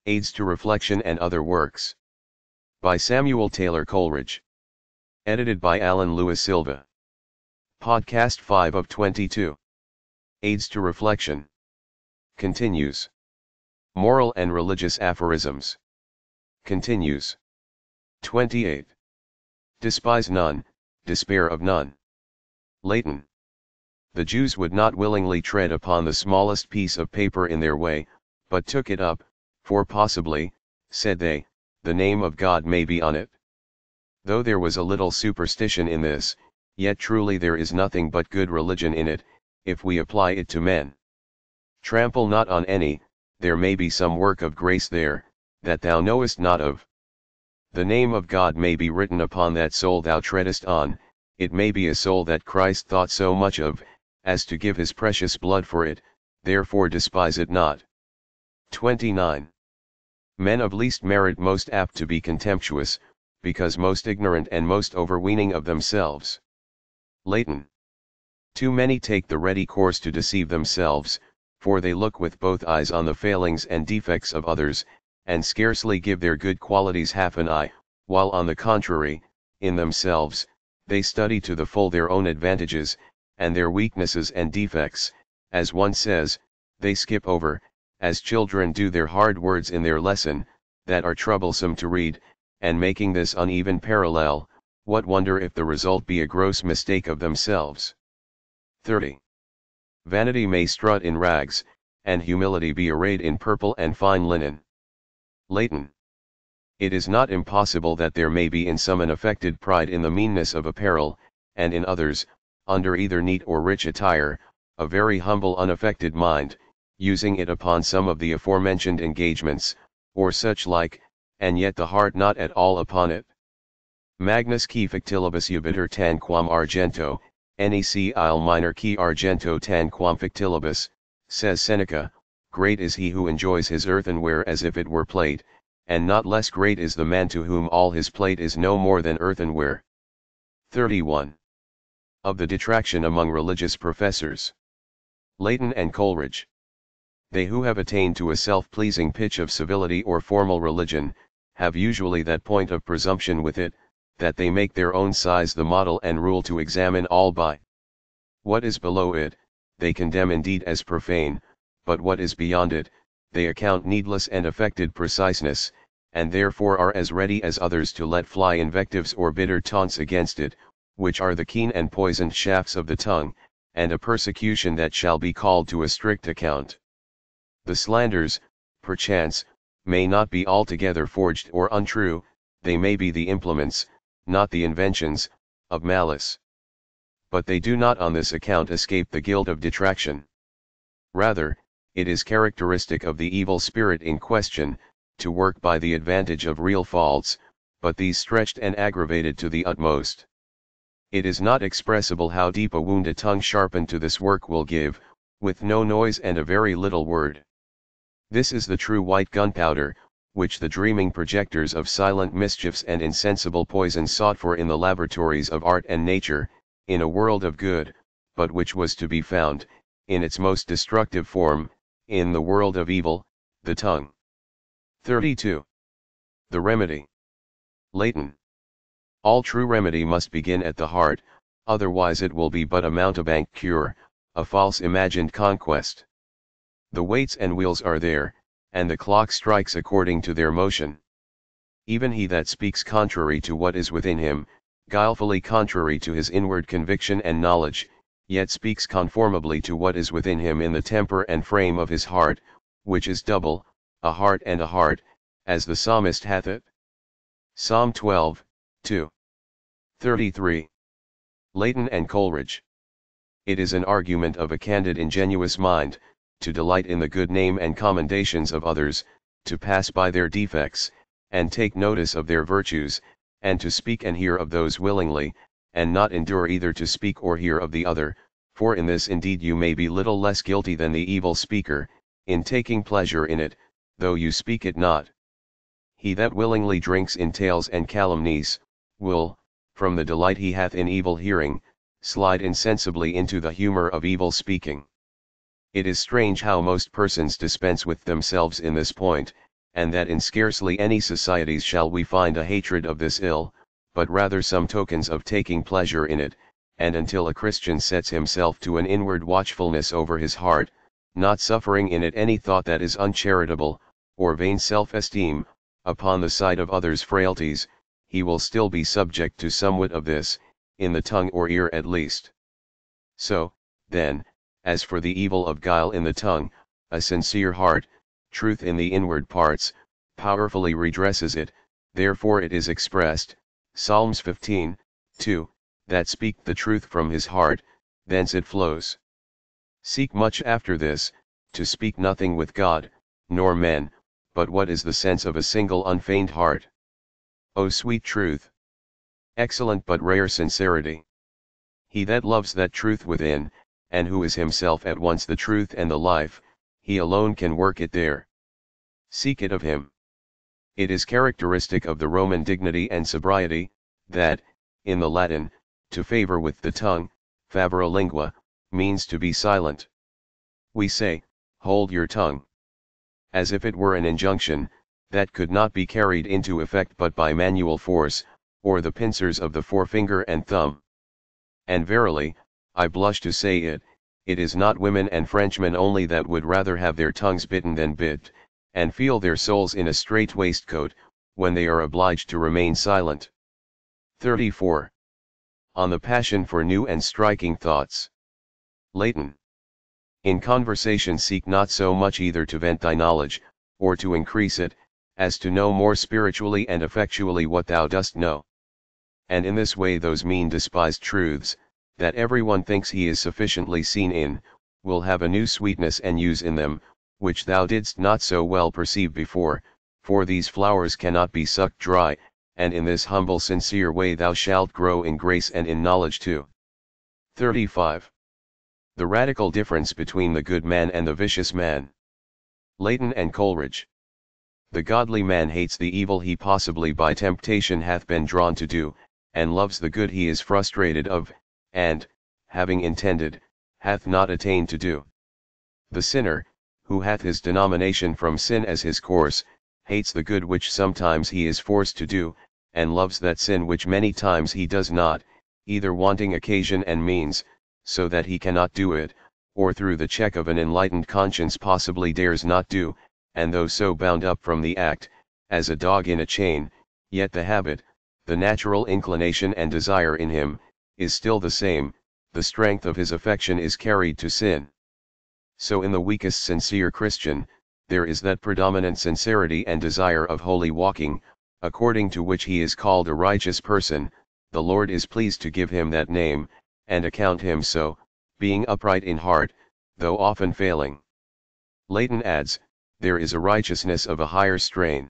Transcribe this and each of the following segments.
Aids to Reflection and Other Works. By Samuel Taylor Coleridge. Edited by Alan Lewis Silva. Podcast 5 of 22. Aids to Reflection. Continues. Moral and Religious Aphorisms. Continues. 28. Despise none, despair of none. Leighton. The Jews would not willingly tread upon the smallest piece of paper in their way, but took it up, for possibly, said they, the name of God may be on it. Though there was a little superstition in this, yet truly there is nothing but good religion in it, if we apply it to men. Trample not on any, there may be some work of grace there, that thou knowest not of. The name of God may be written upon that soul thou treadest on, it may be a soul that Christ thought so much of, as to give his precious blood for it, therefore despise it not. 29. Men of least merit most apt to be contemptuous, because most ignorant and most overweening of themselves. Leighton. Too many take the ready course to deceive themselves, for they look with both eyes on the failings and defects of others, and scarcely give their good qualities half an eye, while on the contrary, in themselves, they study to the full their own advantages, and their weaknesses and defects, as one says, they skip over, as children do their hard words in their lesson, that are troublesome to read, and making this uneven parallel, what wonder if the result be a gross mistake of themselves. 30. Vanity may strut in rags, and humility be arrayed in purple and fine linen. Leighton. It is not impossible that there may be in some an affected pride in the meanness of apparel, and in others, under either neat or rich attire, a very humble unaffected mind, using it upon some of the aforementioned engagements, or such like, and yet the heart not at all upon it. Magnus qui factilibus ubiter tanquam argento, nec il minor qui argento tanquam factilibus, says Seneca, great is he who enjoys his earthenware as if it were plate, and not less great is the man to whom all his plate is no more than earthenware. 31. Of the detraction among religious professors. Leighton and Coleridge. They who have attained to a self-pleasing pitch of civility or formal religion, have usually that point of presumption with it, that they make their own size the model and rule to examine all by. What is below it, they condemn indeed as profane, but what is beyond it, they account needless and affected preciseness, and therefore are as ready as others to let fly invectives or bitter taunts against it, which are the keen and poisoned shafts of the tongue, and a persecution that shall be called to a strict account. The slanders, perchance, may not be altogether forged or untrue, they may be the implements, not the inventions, of malice. But they do not on this account escape the guilt of detraction. Rather, it is characteristic of the evil spirit in question, to work by the advantage of real faults, but these stretched and aggravated to the utmost. It is not expressible how deep a wound a tongue sharpened to this work will give, with no noise and a very little word. This is the true white gunpowder, which the dreaming projectors of silent mischiefs and insensible poisons sought for in the laboratories of art and nature, in a world of good, but which was to be found, in its most destructive form, in the world of evil, the tongue. 32. The remedy. Leighton. All true remedy must begin at the heart, otherwise it will be but a mountebank cure, a false imagined conquest. The weights and wheels are there, and the clock strikes according to their motion. Even he that speaks contrary to what is within him, guilefully contrary to his inward conviction and knowledge, yet speaks conformably to what is within him in the temper and frame of his heart, which is double, a heart and a heart, as the psalmist hath it. Psalm 12, 2. 33. Leighton and Coleridge. It is an argument of a candid ingenuous mind, to delight in the good name and commendations of others, to pass by their defects, and take notice of their virtues, and to speak and hear of those willingly, and not endure either to speak or hear of the other, for in this indeed you may be little less guilty than the evil speaker, in taking pleasure in it, though you speak it not. He that willingly drinks in tales and calumnies, will, from the delight he hath in evil hearing, slide insensibly into the humor of evil speaking. It is strange how most persons dispense with themselves in this point, and that in scarcely any societies shall we find a hatred of this ill, but rather some tokens of taking pleasure in it, and until a Christian sets himself to an inward watchfulness over his heart, not suffering in it any thought that is uncharitable, or vain self-esteem, upon the side of others' frailties, he will still be subject to somewhat of this, in the tongue or ear at least. So, then, as for the evil of guile in the tongue, a sincere heart, truth in the inward parts, powerfully redresses it, therefore it is expressed, Psalms 15, 2, that speak the truth from his heart, thence it flows. Seek much after this, to speak nothing with God, nor men, but what is the sense of a single unfeigned heart. O sweet truth! Excellent but rare sincerity! He that loves that truth within, and who is himself at once the truth and the life, he alone can work it there. Seek it of him. It is characteristic of the Roman dignity and sobriety, that, in the Latin, to favor with the tongue, favora lingua, means to be silent. We say, hold your tongue, as if it were an injunction, that could not be carried into effect but by manual force, or the pincers of the forefinger and thumb. And verily, I blush to say it, it is not women and Frenchmen only that would rather have their tongues bitten than bit, and feel their souls in a strait waistcoat, when they are obliged to remain silent. 34. On the passion for new and striking thoughts. Leighton. In conversation seek not so much either to vent thy knowledge, or to increase it, as to know more spiritually and effectually what thou dost know. And in this way those mean despised truths, that everyone thinks he is sufficiently seen in, will have a new sweetness and use in them, which thou didst not so well perceive before, for these flowers cannot be sucked dry, and in this humble sincere way thou shalt grow in grace and in knowledge too. 35. The radical difference between the good man and the vicious man. Leighton and Coleridge. The godly man hates the evil he possibly by temptation hath been drawn to do, and loves the good he is frustrated of, and, having intended, hath not attained to do. The sinner, who hath his denomination from sin as his course, hates the good which sometimes he is forced to do, and loves that sin which many times he does not, either wanting occasion and means, so that he cannot do it, or through the check of an enlightened conscience possibly dares not do, and though so bound up from the act, as a dog in a chain, yet the habit, the natural inclination and desire in him, is still the same, the strength of his affection is carried to sin. So in the weakest sincere Christian, there is that predominant sincerity and desire of holy walking, according to which he is called a righteous person. The Lord is pleased to give him that name, and account him so, being upright in heart, though often failing. Leighton adds, there is a righteousness of a higher strain.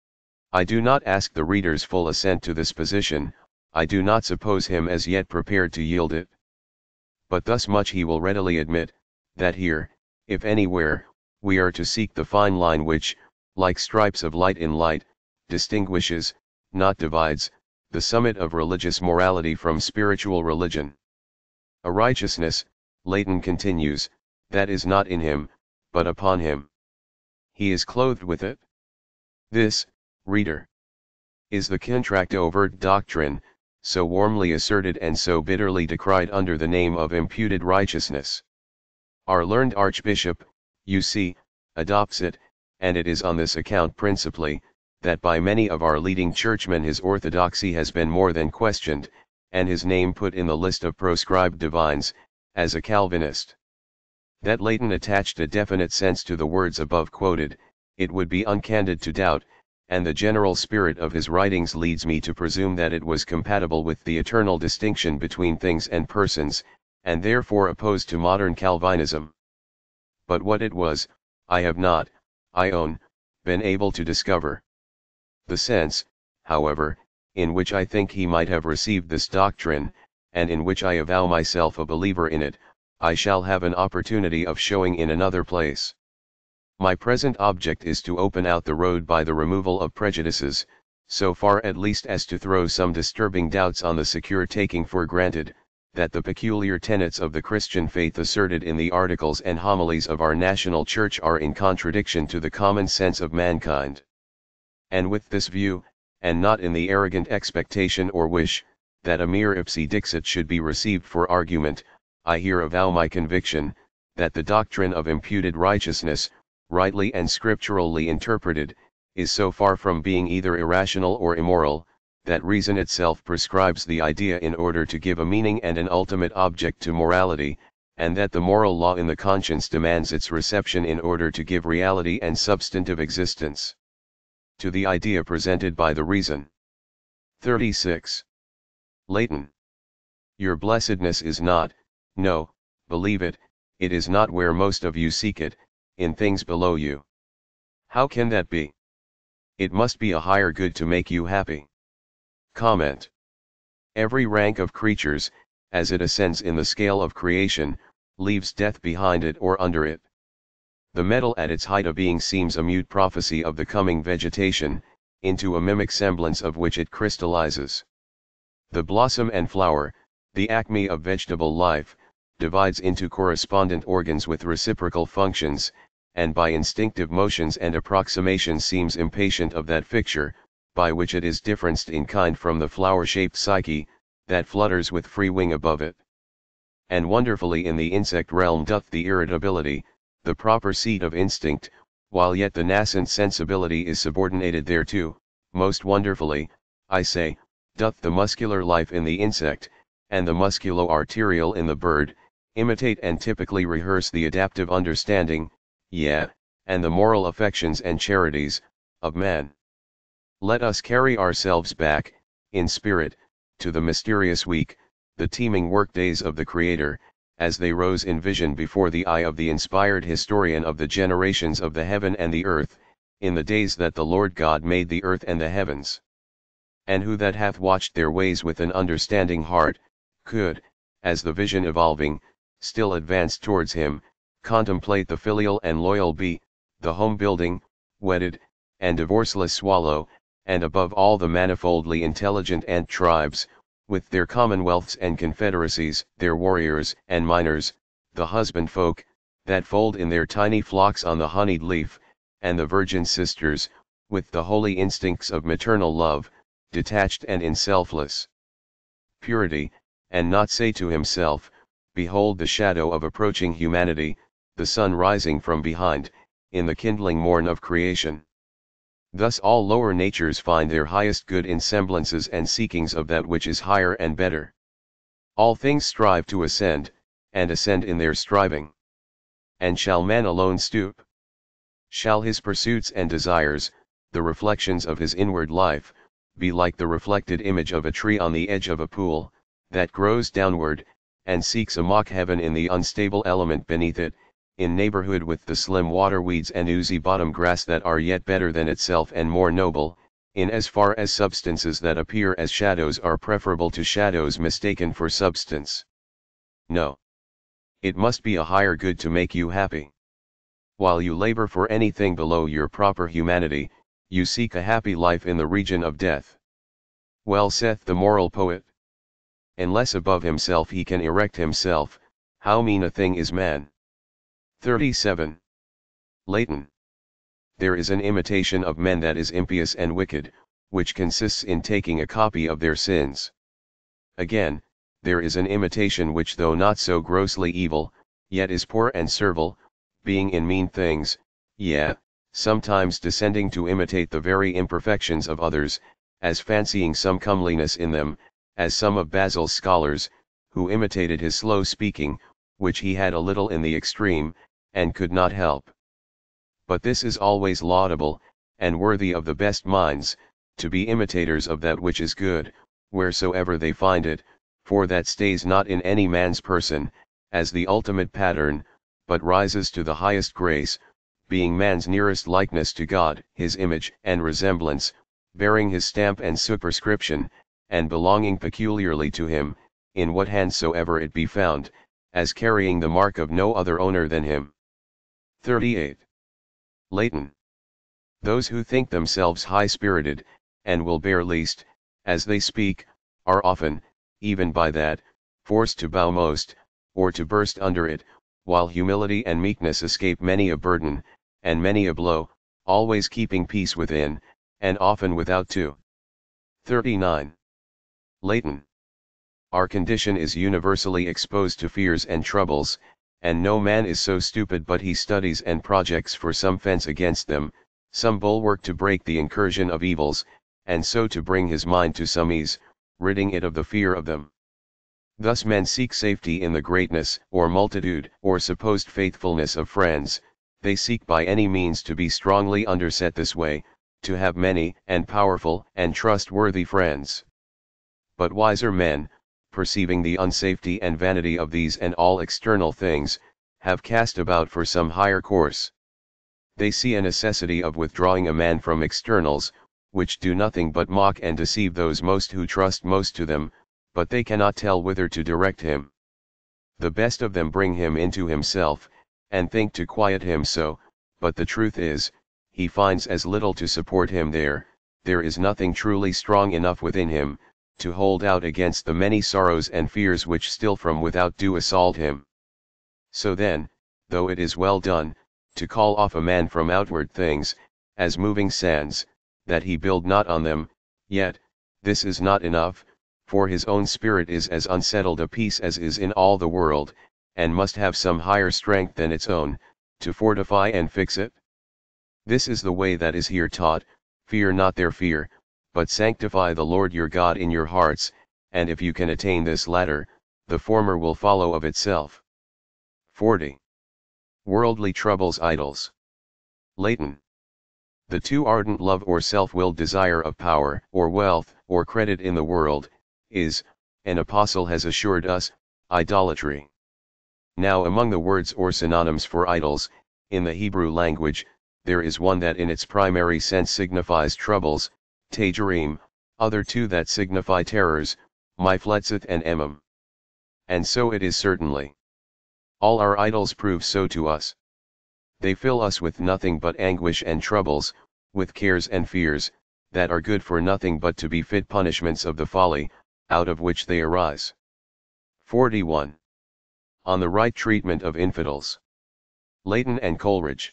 I do not ask the reader's full assent to this position, I do not suppose him as yet prepared to yield it. But thus much he will readily admit, that here, if anywhere, we are to seek the fine line which, like stripes of light in light, distinguishes, not divides, the summit of religious morality from spiritual religion. A righteousness, Leighton continues, that is not in him, but upon him. He is clothed with it. This, reader, is the contract overt doctrine, so warmly asserted and so bitterly decried under the name of imputed righteousness. Our learned Archbishop, you see, adopts it, and it is on this account principally, that by many of our leading churchmen his orthodoxy has been more than questioned, and his name put in the list of proscribed divines, as a Calvinist. That Leighton attached a definite sense to the words above quoted, it would be uncandid to doubt, and the general spirit of his writings leads me to presume that it was compatible with the eternal distinction between things and persons, and therefore opposed to modern Calvinism. But what it was, I have not, I own, been able to discover. The sense, however, in which I think he might have received this doctrine, and in which I avow myself a believer in it, I shall have an opportunity of showing in another place. My present object is to open out the road by the removal of prejudices, so far at least as to throw some disturbing doubts on the secure taking for granted, that the peculiar tenets of the Christian faith asserted in the articles and homilies of our national church are in contradiction to the common sense of mankind. And with this view, and not in the arrogant expectation or wish, that a mere ipse dixit should be received for argument, I here avow my conviction, that the doctrine of imputed righteousness, rightly and scripturally interpreted, is so far from being either irrational or immoral, that reason itself prescribes the idea in order to give a meaning and an ultimate object to morality, and that the moral law in the conscience demands its reception in order to give reality and substantive existence to the idea presented by the reason. 36. Leighton. Your blessedness is not, no, believe it, it is not where most of you seek it, in things below you. How can that be? It must be a higher good to make you happy. Comment. Every rank of creatures, as it ascends in the scale of creation, leaves death behind it or under it. The metal at its height of being seems a mute prophecy of the coming vegetation, into a mimic semblance of which it crystallizes. The blossom and flower, the acme of vegetable life, divides into correspondent organs with reciprocal functions, and by instinctive motions and approximations seems impatient of that fixture, by which it is differenced in kind from the flower-shaped psyche, that flutters with free wing above it. And wonderfully in the insect realm doth the irritability, the proper seat of instinct, while yet the nascent sensibility is subordinated thereto, most wonderfully, I say, doth the muscular life in the insect, and the musculo-arterial in the bird, imitate and typically rehearse the adaptive understanding, yea, and the moral affections and charities, of man. Let us carry ourselves back, in spirit, to the mysterious week, the teeming workdays of the Creator, as they rose in vision before the eye of the inspired historian of the generations of the heaven and the earth, in the days that the Lord God made the earth and the heavens. And who that hath watched their ways with an understanding heart, could, as the vision evolving, still advanced towards him, contemplate the filial and loyal bee, the home-building, wedded, and divorceless swallow, and above all the manifoldly intelligent ant tribes, with their commonwealths and confederacies, their warriors and miners, the husband-folk, that fold in their tiny flocks on the honeyed leaf, and the virgin sisters, with the holy instincts of maternal love, detached and in selfless purity, and not say to himself, behold the shadow of approaching humanity, the sun rising from behind, in the kindling morn of creation. Thus all lower natures find their highest good in semblances and seekings of that which is higher and better. All things strive to ascend, and ascend in their striving. And shall man alone stoop? Shall his pursuits and desires, the reflections of his inward life, be like the reflected image of a tree on the edge of a pool, that grows downward, and seeks a mock heaven in the unstable element beneath it, in neighborhood with the slim water weeds and oozy bottom grass that are yet better than itself and more noble, in as far as substances that appear as shadows are preferable to shadows mistaken for substance? No. It must be a higher good to make you happy. While you labor for anything below your proper humanity, you seek a happy life in the region of death. Well saith the moral poet. Unless above himself he can erect himself, how mean a thing is man. 37. Leighton. There is an imitation of men that is impious and wicked, which consists in taking a copy of their sins. Again, there is an imitation which though not so grossly evil, yet is poor and servile, being in mean things, yea, sometimes descending to imitate the very imperfections of others, as fancying some comeliness in them, as some of Basil's scholars, who imitated his slow speaking, which he had a little in the extreme, and could not help. But this is always laudable, and worthy of the best minds, to be imitators of that which is good, wheresoever they find it, for that stays not in any man's person, as the ultimate pattern, but rises to the highest grace, being man's nearest likeness to God, his image and resemblance, bearing his stamp and superscription, and belonging peculiarly to him, in what hand soever it be found, as carrying the mark of no other owner than him. 38. Leighton. Those who think themselves high-spirited, and will bear least, as they speak, are often, even by that, forced to bow most, or to burst under it, while humility and meekness escape many a burden, and many a blow, always keeping peace within, and often without two. 39. Latent. Our condition is universally exposed to fears and troubles, and no man is so stupid but he studies and projects for some fence against them, some bulwark to break the incursion of evils, and so to bring his mind to some ease, ridding it of the fear of them. Thus men seek safety in the greatness, or multitude, or supposed faithfulness of friends. They seek by any means to be strongly underset this way, to have many, and powerful, and trustworthy friends. But wiser men, perceiving the unsafety and vanity of these and all external things, have cast about for some higher course. They see a necessity of withdrawing a man from externals, which do nothing but mock and deceive those most who trust most to them, but they cannot tell whither to direct him. The best of them bring him into himself, and think to quiet him so, but the truth is, he finds as little to support him there is nothing truly strong enough within him, to hold out against the many sorrows and fears which still from without do assault him. So then, though it is well done, to call off a man from outward things, as moving sands, that he build not on them, yet, this is not enough, for his own spirit is as unsettled a piece as is in all the world, and must have some higher strength than its own, to fortify and fix it. This is the way that is here taught: fear not their fear, but sanctify the Lord your God in your hearts, and if you can attain this latter, the former will follow of itself. 40. Worldly troubles, idols. Latent. The too ardent love or self-willed desire of power, or wealth, or credit in the world, is, an apostle has assured us, idolatry. Now among the words or synonyms for idols, in the Hebrew language, there is one that in its primary sense signifies troubles, tajarim, other two that signify terrors, mifletzeth and emim. And so it is certainly. All our idols prove so to us. They fill us with nothing but anguish and troubles, with cares and fears, that are good for nothing but to be fit punishments of the folly, out of which they arise. 41. On the right treatment of infidels. Leighton and Coleridge.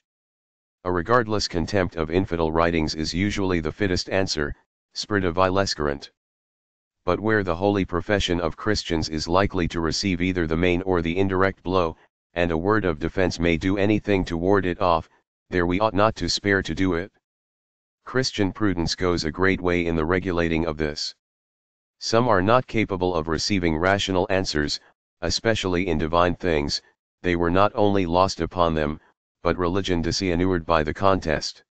A regardless contempt of infidel writings is usually the fittest answer, spiritu vilescerent. But where the holy profession of Christians is likely to receive either the main or the indirect blow, and a word of defense may do anything to ward it off, there we ought not to spare to do it. Christian prudence goes a great way in the regulating of this. Some are not capable of receiving rational answers, especially in divine things. They were not only lost upon them, but religion disinured by the contest.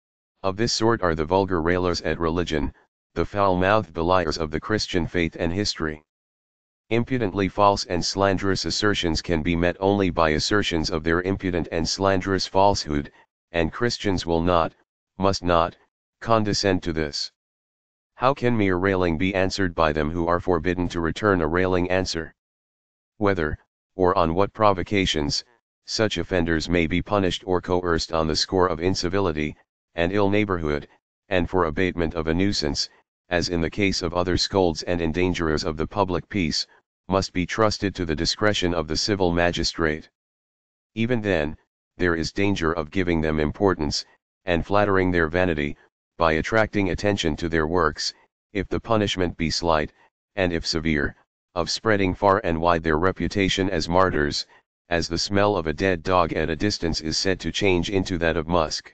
Of this sort are the vulgar railers at religion, the foul-mouthed beliers of the Christian faith and history. Impudently false and slanderous assertions can be met only by assertions of their impudent and slanderous falsehood, and Christians will not, must not, condescend to this. How can mere railing be answered by them who are forbidden to return a railing answer? Whether, or on what provocations, such offenders may be punished or coerced on the score of incivility, and ill neighborhood, and for abatement of a nuisance, as in the case of other scolds and endangerers of the public peace, must be trusted to the discretion of the civil magistrate. Even then, there is danger of giving them importance, and flattering their vanity, by attracting attention to their works, if the punishment be slight, and if severe, of spreading far and wide their reputation as martyrs, as the smell of a dead dog at a distance is said to change into that of musk.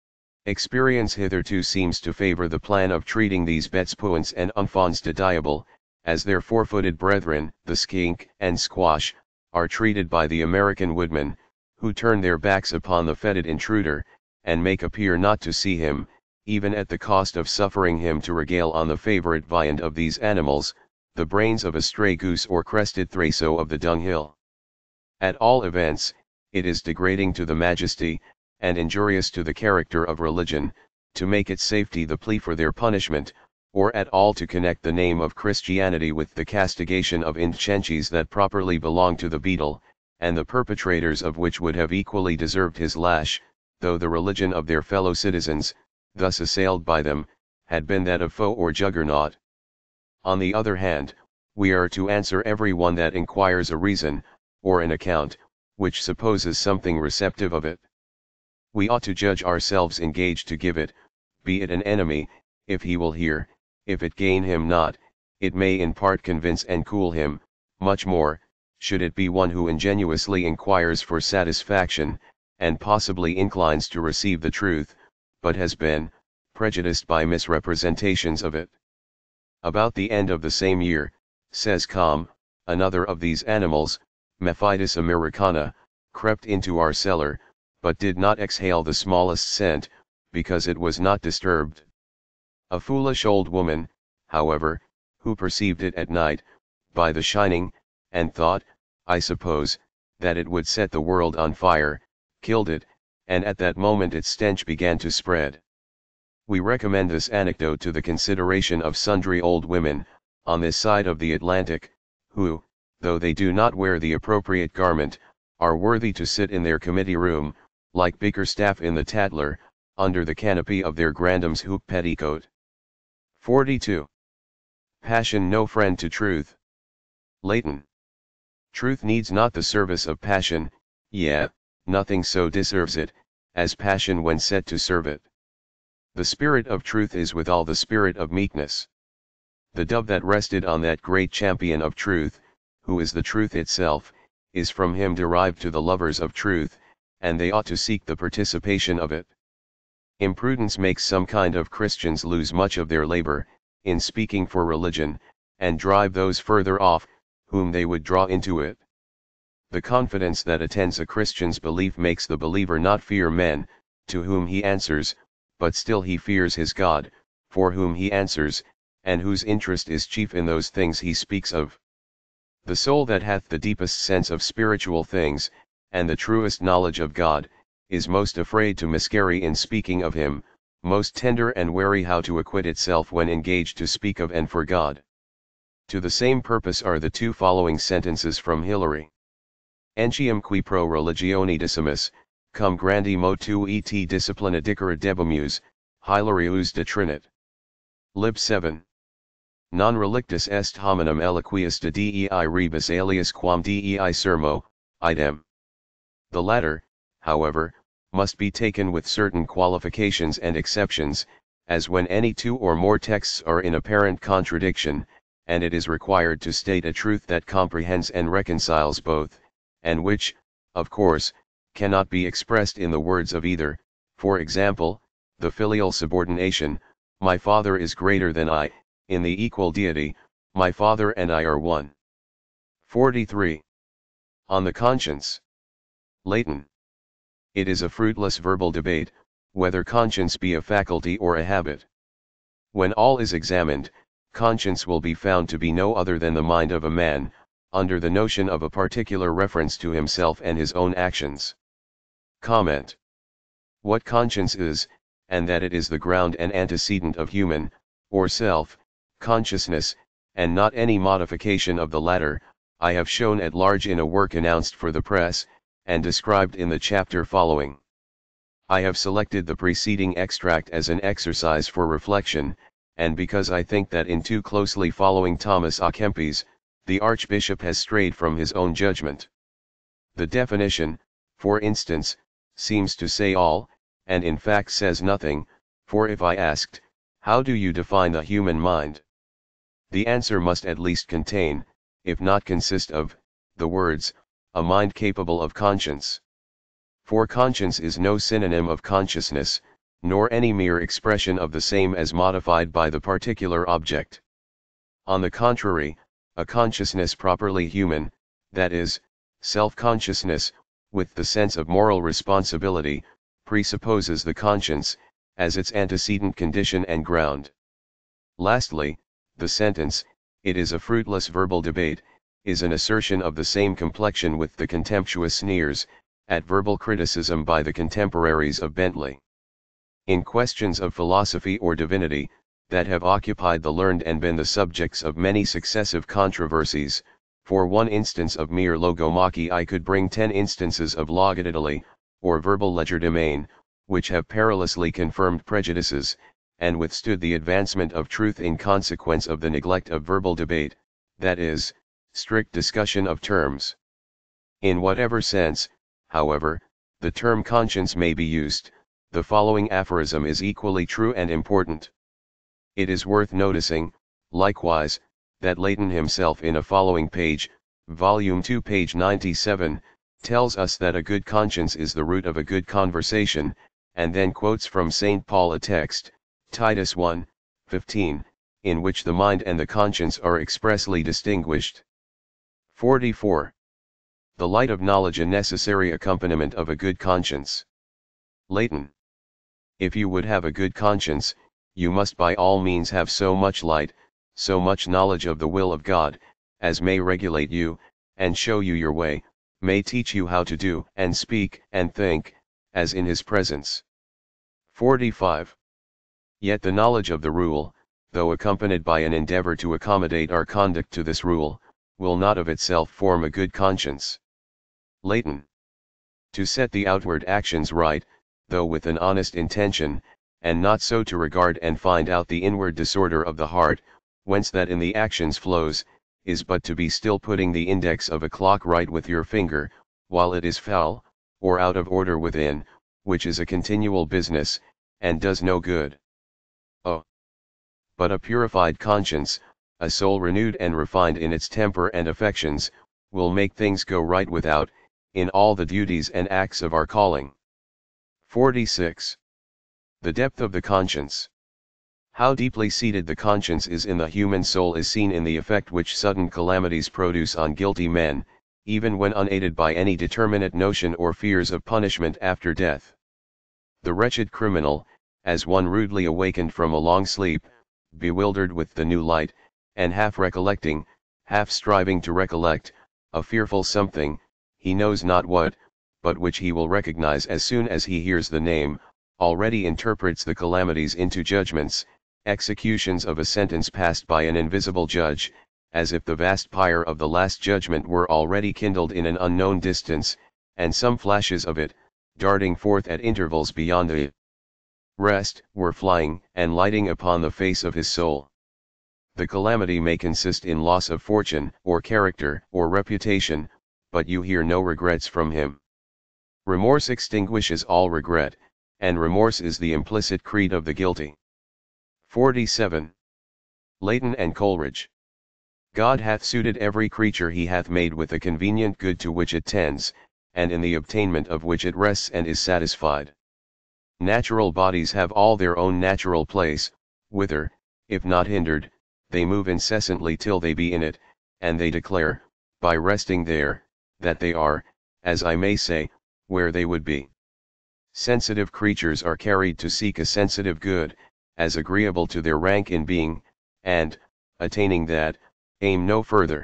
Experience hitherto seems to favor the plan of treating these bêtes puants and enfants de diable, as their four-footed brethren, the skink and squash, are treated by the American woodmen, who turn their backs upon the fetid intruder, and make appear not to see him, even at the cost of suffering him to regale on the favorite viand of these animals, the brains of a stray goose or crested thraso of the dunghill. At all events, it is degrading to the majesty, and injurious to the character of religion, to make its safety the plea for their punishment, or at all to connect the name of Christianity with the castigation of indulgencies that properly belong to the beadle, and the perpetrators of which would have equally deserved his lash, though the religion of their fellow citizens, thus assailed by them, had been that of foe or juggernaut. On the other hand, we are to answer every one that inquires a reason, or an account, which supposes something receptive of it. We ought to judge ourselves engaged to give it, be it an enemy, if he will hear, if it gain him not, it may in part convince and cool him, much more, should it be one who ingenuously inquires for satisfaction, and possibly inclines to receive the truth, but has been prejudiced by misrepresentations of it. About the end of the same year, says Com, another of these animals, Mephidus americana, crept into our cellar, but did not exhale the smallest scent, because it was not disturbed. A foolish old woman, however, who perceived it at night, by the shining, and thought, I suppose, that it would set the world on fire, killed it, and at that moment its stench began to spread. We recommend this anecdote to the consideration of sundry old women, on this side of the Atlantic, who, though they do not wear the appropriate garment, are worthy to sit in their committee room, like Bickerstaff in the Tatler, under the canopy of their grandam's hoop petticoat. 42. Passion no friend to truth. Leighton. Truth needs not the service of passion, yea, nothing so deserves it, as passion when set to serve it. The spirit of truth is withal the spirit of meekness. The dove that rested on that great champion of truth, who is the truth itself, is from him derived to the lovers of truth, and they ought to seek the participation of it. Imprudence makes some kind of Christians lose much of their labor, in speaking for religion, and drive those further off, whom they would draw into it. The confidence that attends a Christian's belief makes the believer not fear men, to whom he answers, but still he fears his God, for whom he answers, and whose interest is chief in those things he speaks of. The soul that hath the deepest sense of spiritual things, and the truest knowledge of God, is most afraid to miscarry in speaking of him, most tender and wary how to acquit itself when engaged to speak of and for God. To the same purpose are the two following sentences from Hilary. Entium qui pro religione decimus, cum grandi motu et disciplina dicere debimus, Hilarius de Trinit. Lib 7. Non relictus est hominum eloquius de dei rebus alias quam dei sermo, idem. The latter, however, must be taken with certain qualifications and exceptions, as when any two or more texts are in apparent contradiction, and it is required to state a truth that comprehends and reconciles both, and which, of course, cannot be expressed in the words of either, for example, the filial subordination, my Father is greater than I, in the equal deity, my Father and I are one. 43. On the conscience. Leighton. It is a fruitless verbal debate, whether conscience be a faculty or a habit. When all is examined, conscience will be found to be no other than the mind of a man, under the notion of a particular reference to himself and his own actions. Comment. What conscience is, and that it is the ground and antecedent of human, or self, consciousness, and not any modification of the latter, I have shown at large in a work announced for the press, and described in the chapter following. I have selected the preceding extract as an exercise for reflection, and because I think that in too closely following Thomas à Kempis, the Archbishop has strayed from his own judgment. The definition, for instance, seems to say all, and in fact says nothing, for if I asked, how do you define the human mind? The answer must at least contain, if not consist of, the words, a mind capable of conscience. For conscience is no synonym of consciousness, nor any mere expression of the same as modified by the particular object. On the contrary, a consciousness properly human, that is, self-consciousness, with the sense of moral responsibility, presupposes the conscience, as its antecedent condition and ground. Lastly, the sentence, it is a fruitless verbal debate, is an assertion of the same complexion with the contemptuous sneers, at verbal criticism by the contemporaries of Bentley. In questions of philosophy or divinity, that have occupied the learned and been the subjects of many successive controversies, for one instance of mere logomachy I could bring 10 instances of logodidaly, or verbal legerdemain, which have perilously confirmed prejudices, and withstood the advancement of truth in consequence of the neglect of verbal debate, that is, strict discussion of terms. In whatever sense, however, the term conscience may be used, the following aphorism is equally true and important. It is worth noticing, likewise, that Leighton himself in a following page, volume 2 page 97, tells us that a good conscience is the root of a good conversation, and then quotes from St. Paul a text, Titus 1:15, in which the mind and the conscience are expressly distinguished. 44. The light of knowledge, a necessary accompaniment of a good conscience. Leighton. If you would have a good conscience, you must by all means have so much light, so much knowledge of the will of God, as may regulate you, and show you your way, may teach you how to do and speak and think, as in his presence. 45. Yet the knowledge of the rule, though accompanied by an endeavor to accommodate our conduct to this rule, will not of itself form a good conscience. Leighton. To set the outward actions right, though with an honest intention, and not so to regard and find out the inward disorder of the heart, whence that in the actions flows, is but to be still putting the index of a clock right with your finger, while it is foul, or out of order within, which is a continual business, and does no good. Oh! But a purified conscience, a soul renewed and refined in its temper and affections, will make things go right without, in all the duties and acts of our calling. 46. The depth of the conscience. How deeply seated the conscience is in the human soul is seen in the effect which sudden calamities produce on guilty men, even when unaided by any determinate notion or fears of punishment after death. The wretched criminal, as one rudely awakened from a long sleep, bewildered with the new light, and half recollecting, half striving to recollect, a fearful something, he knows not what, but which he will recognize as soon as he hears the name, already interprets the calamities into judgments, executions of a sentence passed by an invisible judge, as if the vast pyre of the last judgment were already kindled in an unknown distance, and some flashes of it, darting forth at intervals beyond the rest, were flying and lighting upon the face of his soul. The calamity may consist in loss of fortune, or character, or reputation, but you hear no regrets from him. Remorse extinguishes all regret, and remorse is the implicit creed of the guilty. 47. Leighton and Coleridge. God hath suited every creature he hath made with a convenient good to which it tends, and in the obtainment of which it rests and is satisfied. Natural bodies have all their own natural place, whither, if not hindered, they move incessantly till they be in it, and they declare, by resting there, that they are, as I may say, where they would be. Sensitive creatures are carried to seek a sensitive good, as agreeable to their rank in being, and, attaining that, aim no further.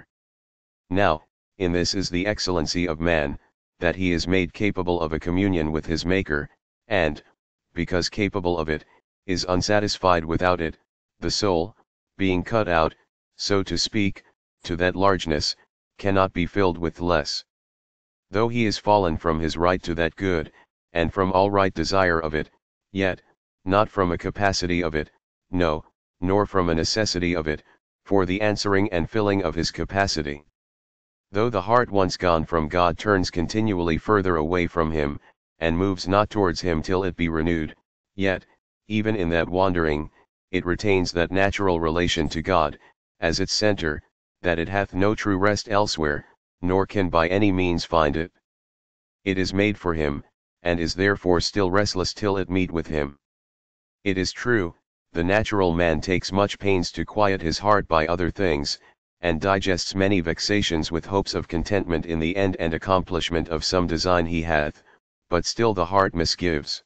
Now, in this is the excellency of man, that he is made capable of a communion with his Maker, and, because capable of it, is unsatisfied without it, the soul, being cut out, so to speak, to that largeness, cannot be filled with less. Though he is fallen from his right to that good, and from all right desire of it, yet, not from a capacity of it, no, nor from a necessity of it, for the answering and filling of his capacity. Though the heart once gone from God turns continually further away from him, and moves not towards him till it be renewed, yet, even in that wandering, it retains that natural relation to God, as its center, that it hath no true rest elsewhere, nor can by any means find it. It is made for him, and is therefore still restless till it meet with him. It is true, the natural man takes much pains to quiet his heart by other things, and digests many vexations with hopes of contentment in the end and accomplishment of some design he hath, but still the heart misgives.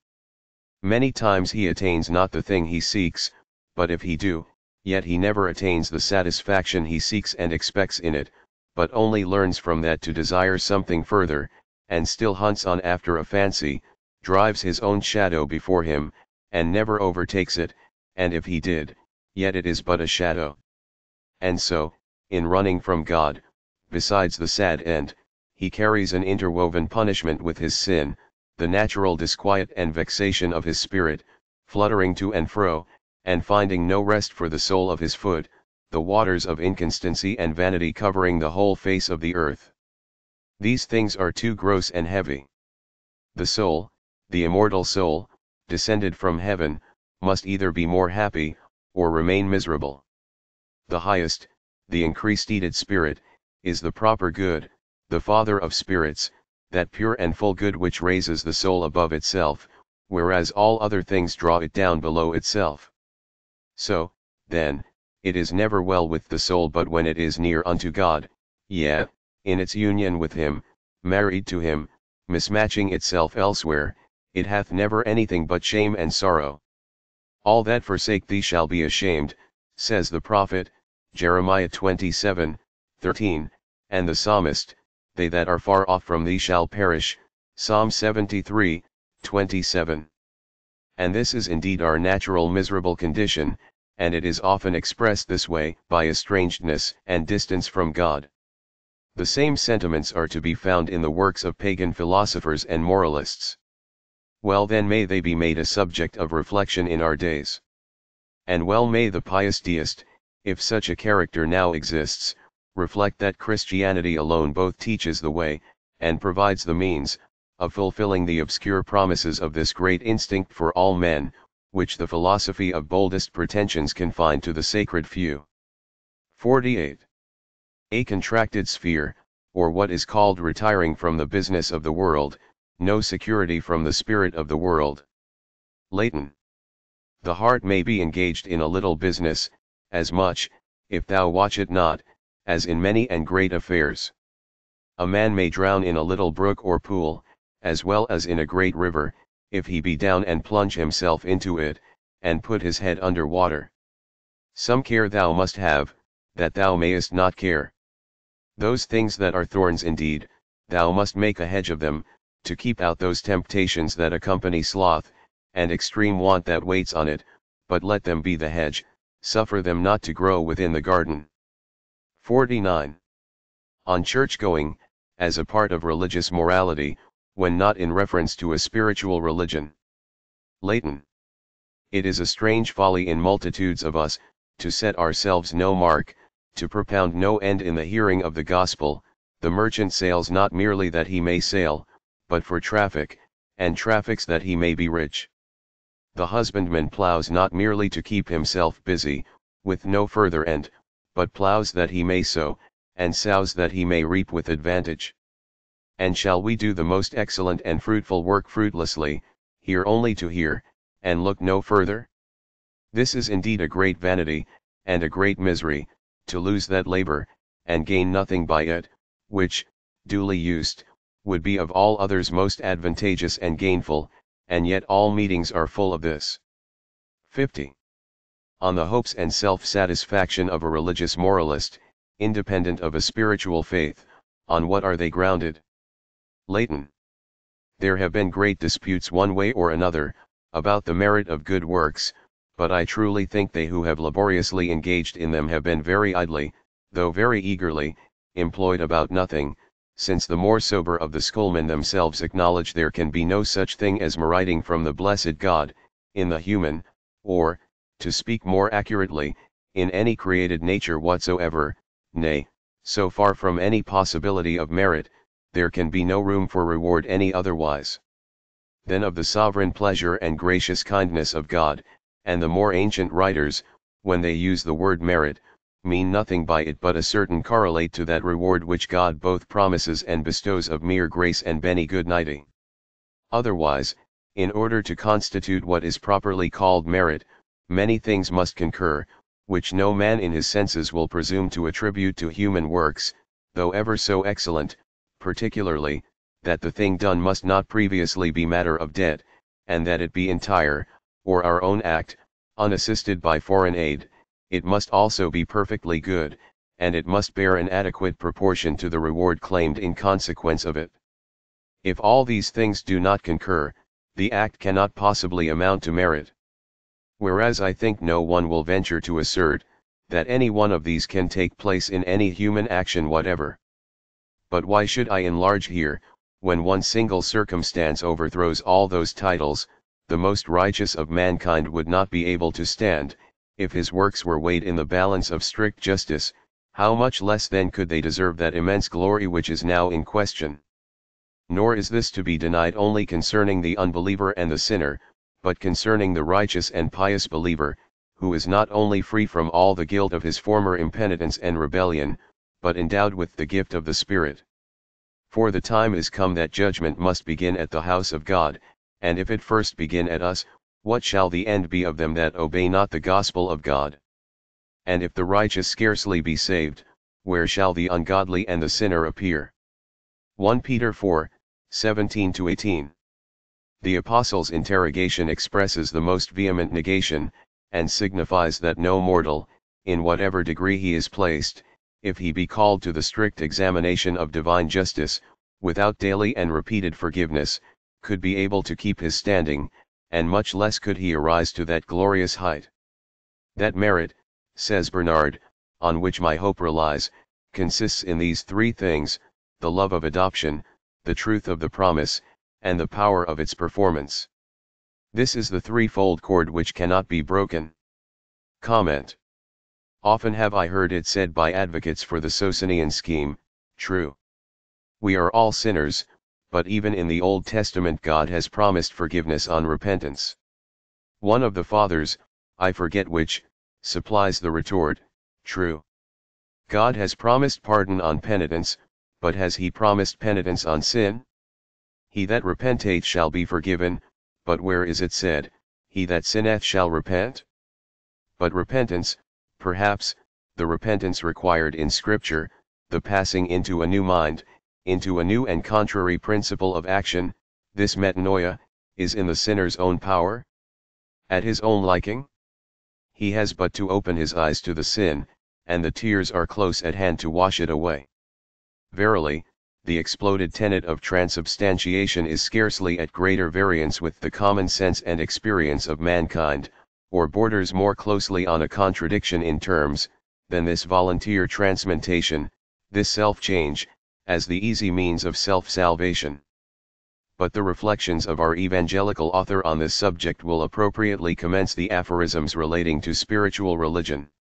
Many times he attains not the thing he seeks, but if he do, yet he never attains the satisfaction he seeks and expects in it, but only learns from that to desire something further, and still hunts on after a fancy, drives his own shadow before him, and never overtakes it, and if he did, yet it is but a shadow. And so, in running from God, besides the sad end, he carries an interwoven punishment with his sin, the natural disquiet and vexation of his spirit, fluttering to and fro, and finding no rest for the sole of his foot, the waters of inconstancy and vanity covering the whole face of the earth. These things are too gross and heavy. The soul, the immortal soul, descended from heaven, must either be more happy, or remain miserable. The highest, the increased spirit, is the proper good, the father of spirits, that pure and full good which raises the soul above itself, whereas all other things draw it down below itself. So, then, it is never well with the soul but when it is near unto God, yea, in its union with Him, married to Him, mismatching itself elsewhere, it hath never anything but shame and sorrow. All that forsake thee shall be ashamed, says the prophet, Jeremiah 27:13, and the psalmist, they that are far off from thee shall perish, Psalm 73:27. And this is indeed our natural miserable condition, and it is often expressed this way, by estrangedness and distance from God. The same sentiments are to be found in the works of pagan philosophers and moralists. Well then may they be made a subject of reflection in our days. And well may the pious deist, if such a character now exists, reflect that Christianity alone both teaches the way, and provides the means, of fulfilling the obscure promises of this great instinct for all men, which the philosophy of boldest pretensions confine to the sacred few. 48. A contracted sphere, or what is called retiring from the business of the world, no security from the spirit of the world. Latin. The heart may be engaged in a little business, as much, if thou watch it not, as in many and great affairs. A man may drown in a little brook or pool, as well as in a great river, if he be down and plunge himself into it, and put his head under water. Some care thou must have, that thou mayest not care. Those things that are thorns indeed, thou must make a hedge of them, to keep out those temptations that accompany sloth, and extreme want that waits on it, but let them be the hedge, suffer them not to grow within the garden. 49. On church-going, as a part of religious morality, when not in reference to a spiritual religion. Latin. It is a strange folly in multitudes of us, to set ourselves no mark, to propound no end in the hearing of the gospel. The merchant sails not merely that he may sail, but for traffic, and traffics that he may be rich. The husbandman ploughs not merely to keep himself busy, with no further end, but ploughs that he may sow, and sows that he may reap with advantage. And shall we do the most excellent and fruitful work fruitlessly, hear only to hear, and look no further? This is indeed a great vanity, and a great misery, to lose that labor, and gain nothing by it, which, duly used, would be of all others most advantageous and gainful, and yet all meetings are full of this. 50. On the hopes and self-satisfaction of a religious moralist, independent of a spiritual faith, on what are they grounded? Latin. There have been great disputes one way or another, about the merit of good works, but I truly think they who have laboriously engaged in them have been very idly, though very eagerly, employed about nothing, since the more sober of the schoolmen themselves acknowledge there can be no such thing as meriting from the blessed God, in the human, or, to speak more accurately, in any created nature whatsoever, nay, so far from any possibility of merit, there can be no room for reward any otherwise than of the sovereign pleasure and gracious kindness of God. And the more ancient writers, when they use the word merit, mean nothing by it but a certain correlate to that reward which God both promises and bestows of mere grace and benignity. Otherwise, in order to constitute what is properly called merit, many things must concur, which no man in his senses will presume to attribute to human works, though ever so excellent, particularly, that the thing done must not previously be matter of debt, and that it be entire, or our own act, unassisted by foreign aid. It must also be perfectly good, and it must bear an adequate proportion to the reward claimed in consequence of it. If all these things do not concur, the act cannot possibly amount to merit. Whereas I think no one will venture to assert, that any one of these can take place in any human action whatever. But why should I enlarge here, when one single circumstance overthrows all those titles? The most righteous of mankind would not be able to stand, if his works were weighed in the balance of strict justice. How much less then could they deserve that immense glory which is now in question? Nor is this to be denied only concerning the unbeliever and the sinner, but concerning the righteous and pious believer, who is not only free from all the guilt of his former impenitence and rebellion, but endowed with the gift of the Spirit. For the time is come that judgment must begin at the house of God, and if it first begin at us, what shall the end be of them that obey not the gospel of God? And if the righteous scarcely be saved, where shall the ungodly and the sinner appear? 1 Peter 4, 17-18. The Apostle's interrogation expresses the most vehement negation, and signifies that no mortal, in whatever degree he is placed, if he be called to the strict examination of divine justice, without daily and repeated forgiveness, could be able to keep his standing, and much less could he arise to that glorious height. That merit, says Bernard, on which my hope relies, consists in these three things: the love of adoption, the truth of the promise, and the power of its performance. This is the threefold cord which cannot be broken. Comment. Often have I heard it said by advocates for the Socinian scheme, true. We are all sinners, but even in the Old Testament God has promised forgiveness on repentance. One of the fathers, I forget which, supplies the retort, true. God has promised pardon on penitence, but has he promised penitence on sin? He that repenteth shall be forgiven, but where is it said, he that sinneth shall repent? But repentance, perhaps, the repentance required in Scripture, the passing into a new mind, into a new and contrary principle of action, this metanoia, is in the sinner's own power? At his own liking? He has but to open his eyes to the sin, and the tears are close at hand to wash it away. Verily, the exploded tenet of transubstantiation is scarcely at greater variance with the common sense and experience of mankind, or borders more closely on a contradiction in terms, than this volunteer transmutation, this self-change, as the easy means of self-salvation. But the reflections of our evangelical author on this subject will appropriately commence the aphorisms relating to spiritual religion.